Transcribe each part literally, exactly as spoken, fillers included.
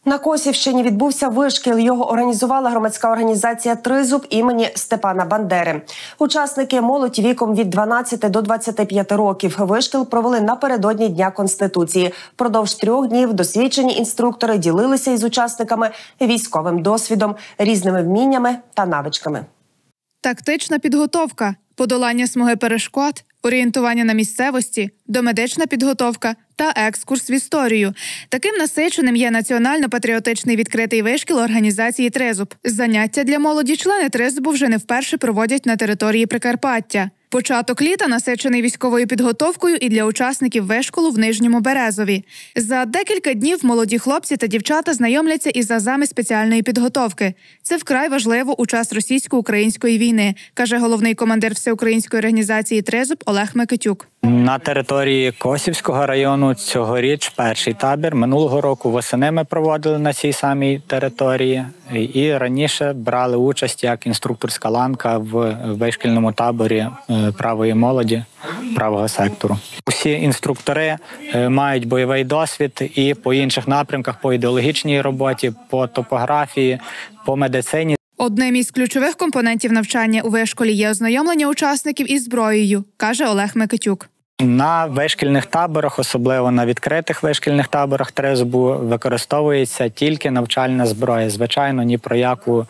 На Косівщині відбувся вишкіл. Його організувала громадська організація «Тризуб» імені Степана Бандери. Учасники – молодь віком від дванадцяти до двадцяти п'яти років. Вишкіл провели напередодні Дня Конституції. Впродовж трьох днів досвідчені інструктори ділилися із учасниками військовим досвідом, різними вміннями та навичками. Тактична підготовка, подолання смуги перешкод, орієнтування на місцевості, домедична підготовка та екскурс в історію. Таким насиченим є національно-патріотичний відкритий вишкіл організації «Тризуб». Заняття для молоді члени «Тризубу» вже не вперше проводять на території Прикарпаття. Початок літа насичений військовою підготовкою і для учасників вишколу в Нижньому Березові. За декілька днів молоді хлопці та дівчата знайомляться із азами спеціальної підготовки. Це вкрай важливо у час російсько-української війни, каже головний командир всеукраїнської організації «Тризуб» Олег Микитюк. На території Косівського району цьогоріч перший табір. Минулого року восени ми проводили на цій самій території. І раніше брали участь як інструкторська ланка в вишкільному таборі правої молоді, правого сектору. Усі інструктори мають бойовий досвід і по інших напрямках, по ідеологічній роботі, по топографії, по медицині. Одним із ключових компонентів навчання у вишколі є ознайомлення учасників із зброєю, каже Олег Микитюк. На вишкільних таборах, особливо на відкритих вишкільних таборах «Тризубу», використовується тільки навчальна зброя. Звичайно, ні про яку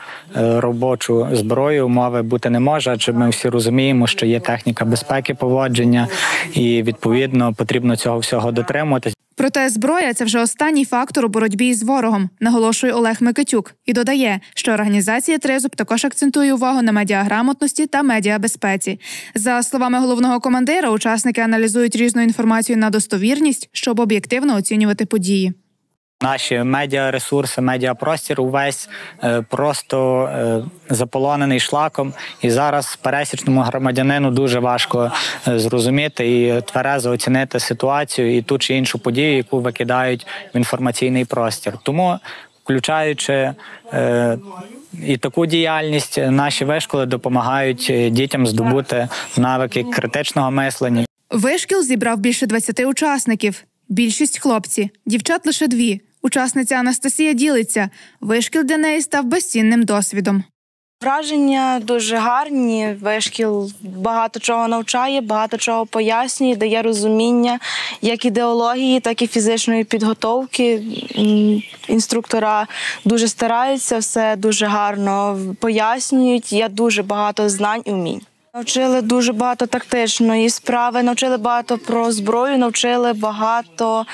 робочу зброю мови бути не може, адже ми всі розуміємо, що є техніка безпеки поводження і, відповідно, потрібно цього всього дотримуватись. Проте зброя – це вже останній фактор у боротьбі із ворогом, наголошує Олег Микитюк. І додає, що організація «Тризуб» також акцентує увагу на медіаграмотності та медіабезпеці. За словами головного командира, учасники аналізують різну інформацію на достовірність, щоб об'єктивно оцінювати події. Наші медіаресурси, медіапростір увесь е, просто е, заполонений шлаком. І зараз пересічному громадянину дуже важко е, зрозуміти і тверезо оцінити ситуацію і ту чи іншу подію, яку викидають в інформаційний простір. Тому, включаючи е, і таку діяльність, наші вишколи допомагають дітям здобути навики критичного мислення. Вишкіл зібрав більше двадцяти учасників. Більшість – хлопці, дівчат лише дві. Учасниця Анастасія ділиться. Вишкіл для неї став безцінним досвідом. Враження дуже гарні. Вишкіл багато чого навчає, багато чого пояснює, дає розуміння як ідеології, так і фізичної підготовки. Інструктора дуже стараються, все дуже гарно пояснюють. Є дуже багато знань і вмінь. Навчили дуже багато тактичної справи, навчили багато про зброю, навчили багато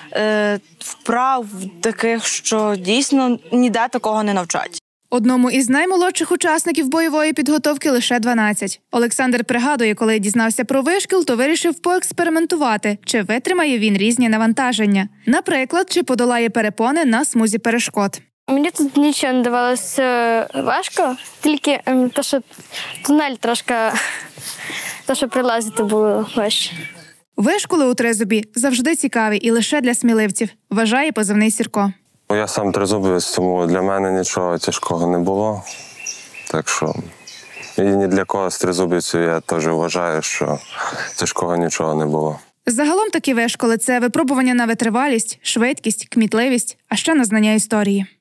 е, вправ таких, що дійсно ніде такого не навчать. Одному із наймолодших учасників бойової підготовки лише дванадцять. Олександр пригадує, коли дізнався про вишкіл, то вирішив поекспериментувати, чи витримає він різні навантаження. Наприклад, чи подолає перепони на смузі перешкод. Мені тут нічого не давалося важко, тільки те, що тунель трошки, те, що прилазити було важче. Вишколи у Тризубі завжди цікаві і лише для сміливців, вважає позивний Сірко. Я сам тризубівець, тому для мене нічого тяжкого не було. Так що і ні для кого з тризубівців я теж вважаю, що тяжкого нічого не було. Загалом такі вишколи – це випробування на витривалість, швидкість, кмітливість, а ще на знання історії.